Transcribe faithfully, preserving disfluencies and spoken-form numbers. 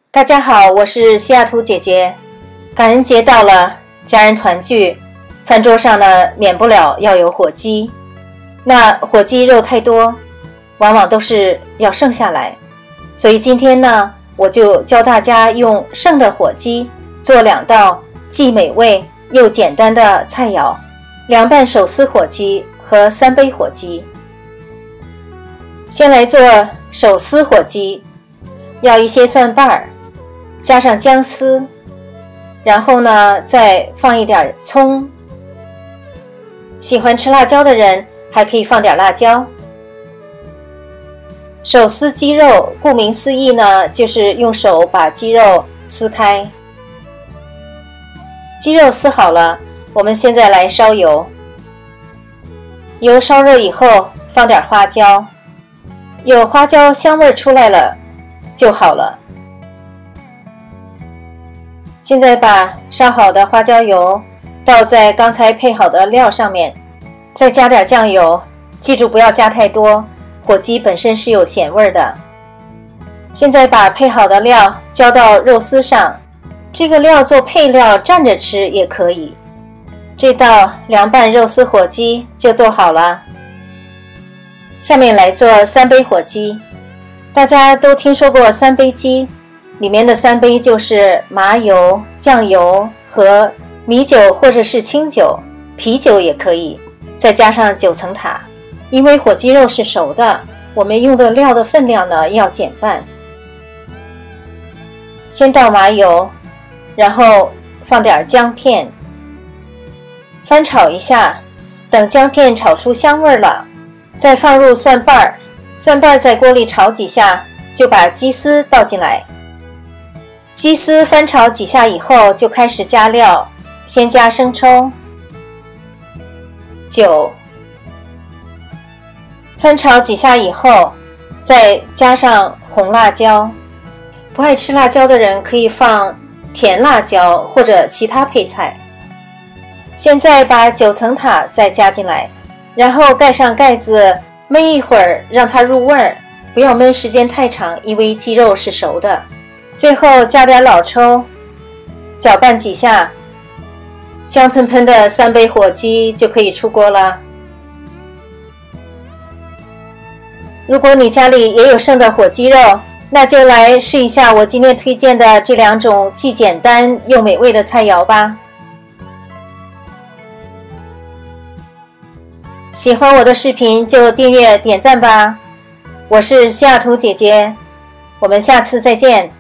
大家好，我是西雅图姐姐。感恩节到了，家人团聚，饭桌上呢免不了要有火鸡。那火鸡肉太多，往往都是要剩下来，所以今天呢，我就教大家用剩的火鸡做两道既美味又简单的菜肴：凉拌手撕火鸡和三杯火鸡。先来做手撕火鸡，要一些蒜瓣儿，加上姜丝，然后呢再放一点葱。喜欢吃辣椒的人还可以放点辣椒。手撕鸡肉，顾名思义呢，就是用手把鸡肉撕开。鸡肉撕好了，我们现在来烧油。油烧热以后，放点花椒，有花椒香味出来了就好了。现在把烧好的花椒油倒在刚才配好的料上面，再加点酱油，记住不要加太多，火鸡本身是有咸味的。现在把配好的料浇到肉丝上，这个料做配料蘸着吃也可以。这道凉拌肉丝火鸡就做好了。下面来做三杯火鸡。大家都听说过三杯鸡，里面的三杯就是麻油、酱油和米酒或者是清酒，啤酒也可以，再加上九层塔。因为火鸡肉是熟的，我们用的料的分量呢要减半。先倒麻油，然后放点姜片，翻炒一下，等姜片炒出香味了，再放入蒜瓣儿，蒜瓣在锅里炒几下，就把鸡丝倒进来。鸡丝翻炒几下以后，就开始加料，先加生抽、酒，翻炒几下以后，再加上红辣椒。不爱吃辣椒的人可以放甜辣椒或者其他配菜。现在把九层塔再加进来，然后盖上盖子焖一会儿，让它入味儿，不要焖时间太长，因为鸡肉是熟的。最后加点老抽，搅拌几下，香喷喷的三杯火鸡就可以出锅了。如果你家里也有剩的火鸡肉，那就来试一下我今天推荐的这两种既简单又美味的菜肴吧。喜欢我的视频就订阅点赞吧。我是西雅图姐姐，我们下次再见。